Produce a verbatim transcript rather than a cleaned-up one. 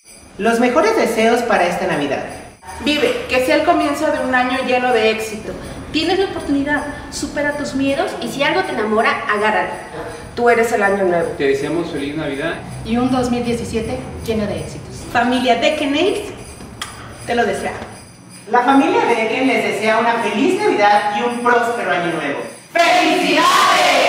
Los mejores deseos para esta Navidad. Vive, que sea el comienzo de un año lleno de éxito. Tienes la oportunidad, supera tus miedos y si algo te enamora, agárralo. Tú eres el año nuevo. Te deseamos feliz Navidad. Y un dos mil diecisiete lleno de éxitos. Familia Dekenais te lo desea. La familia Deken les desea una feliz Navidad y un próspero año nuevo. ¡Felicidades!